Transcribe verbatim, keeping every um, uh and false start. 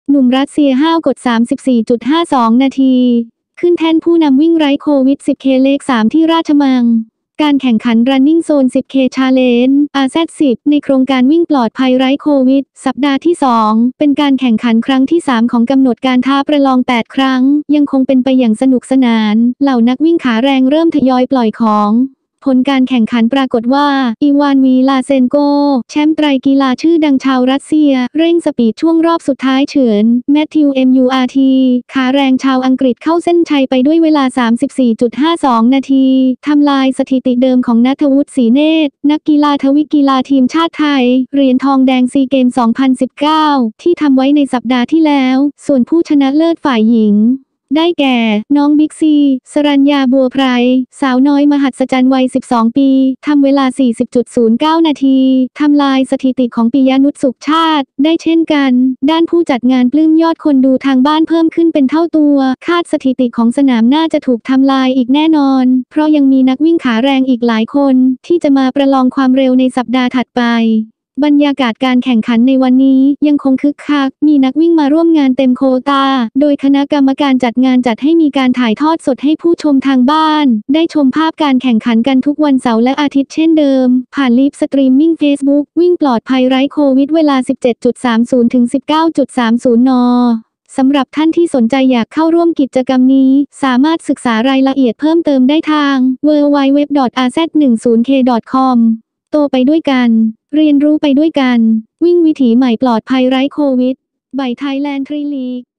หนุ่มรัสเซียห้าวกด สามสิบสี่จุดห้าสอง นาที ขึ้นแท่นผู้นำวิ่งไร้โควิด สิบเค เลข สาม ที่ราชมัง การแข่งขัน Running Zone สิบเค Challenge อาร์ แซด สิบ ในโครงการวิ่งปลอดภัยไร้โควิด สัปดาห์ที่ สอง เป็นการแข่งขันครั้งที่ สาม ของกำหนดการท้าประลอง แปด ครั้ง ยังคงเป็นไปอย่างสนุกสนาน เหล่านักวิ่งขาแรงเริ่มทยอยปล่อยของ ผลการแข่งขันปรากฏว่า อีวาน วีลาเซนโก แชมป์ไตรกีฬาชื่อดังชาวรัสเซีย เร่งสปีดช่วงรอบสุดท้ายเฉือนแมทธิว เอ็ม ยู อาร์ ที ขาแรงชาวอังกฤษเข้าเส้นชัยไปด้วยเวลา สามสิบสี่จุดห้าสอง นาที ทำลายสถิติเดิมของณัฐวุฒิ ศรีเนตร นักกีฬาทวิกีฬาทีมชาติไทย เหรียญทองแดงซีเกม สองพันสิบเก้า ที่ทำไว้ในสัปดาห์ที่แล้ว ส่วนผู้ชนะเลิศฝ่ายหญิงได้แก่ น้องบิ๊กซี สรัญญาบัวไพร สาวน้อยมหัศจรรย์วัย สิบสอง ปี ทำเวลา สี่สิบจุดศูนย์เก้า นาที ทำลายสถิติของปิยนุช สุขชาติ ได้เช่นกัน ด้านผู้จัดงานปลื้มยอดคนดูทางบ้านเพิ่มขึ้นเป็นเท่าตัว คาดสถิติของสนามน่าจะถูกทำลายอีกแน่นอน เพราะยังมีนักวิ่งขาแรงอีกหลายคนที่จะมาประลองความเร็วในสัปดาห์ถัดไปบรรยากาศการแข่งขันในวันนี้ยังคงคึกคัก มีนักวิ่งมาร่วมงานเต็มโควตา โดยคณะกรรมการจัดงานจัดให้มีการถ่ายทอดสดให้ผู้ชมทางบ้านได้ชมภาพการแข่งขันกันทุกวันเสาร์และอาทิตย์เช่นเดิม ผ่านลิฟสตรีมมิ่ง Facebook วิ่งปลอดภัยไร้โควิดเวลา สิบเจ็ดจุดสามศูนย์ ถึง สิบเก้าจุดสามศูนย์ น. สำหรับท่านที่สนใจอยากเข้าร่วมกิจกรรมนี้สามารถศึกษารายละเอียดเพิ่มเติมได้ทาง ดับเบิลยู ดับเบิลยู ดับเบิลยู ดอท อาร์ แซด สิบ เค ดอท คอม โตไปด้วยกันเรียนรู้ไปด้วยกันวิ่งวิถีใหม่ปลอดภัยไร้โควิด by Thailand Tri League